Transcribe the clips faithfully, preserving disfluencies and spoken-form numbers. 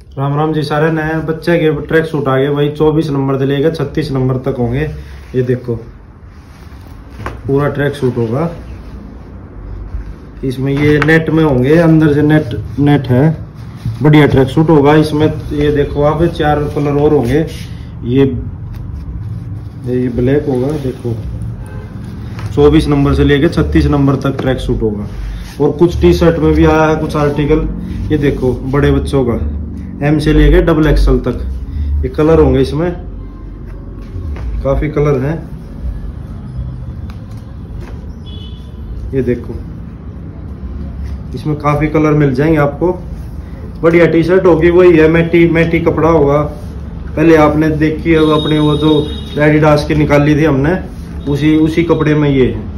राम राम जी सारे। नए बच्चे के ट्रैक सूट आ गए भाई, चौबीस नंबर से लेकर छत्तीस नंबर तक होंगे। ये देखो पूरा ट्रैक सूट होगा। इसमें ये नेट में होंगे, अंदर से नेट नेट है, बढ़िया ट्रैक सूट होगा। इसमें ये देखो आप चार कलर और होंगे। ये ये ब्लैक होगा, देखो चौबीस नंबर से लेकर छत्तीस नंबर तक ट्रैक सूट होगा। और कुछ टी शर्ट में भी आया है कुछ आर्टिकल। ये देखो बड़े बच्चों का एम से लेके डबल एक्सएल तक ये कलर होंगे। इसमें काफी कलर हैं। ये देखो इसमें काफी कलर मिल जाएंगे आपको। बढ़िया टी शर्ट होगी, वही है मैटी मैटी कपड़ा होगा। पहले आपने देखी है अपने वो जो एडिडास की निकाली थी हमने, उसी उसी कपड़े में ये है।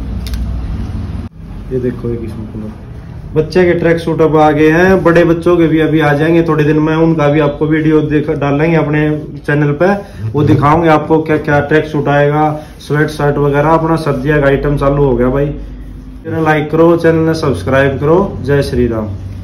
ये देखो एक इसमें कलर। बच्चे के ट्रैक सूट अब आ गए हैं, बड़े बच्चों के भी अभी आ जाएंगे थोड़े दिन में। उनका भी आपको वीडियो देख डालेंगे अपने चैनल पे, वो दिखाऊंगे आपको क्या क्या ट्रैक सूट आएगा, स्वेट शर्ट वगैरह। अपना सर्दियों का आइटम चालू हो गया भाई। चैनल लाइक करो, चैनल ने सब्सक्राइब करो। जय श्री राम।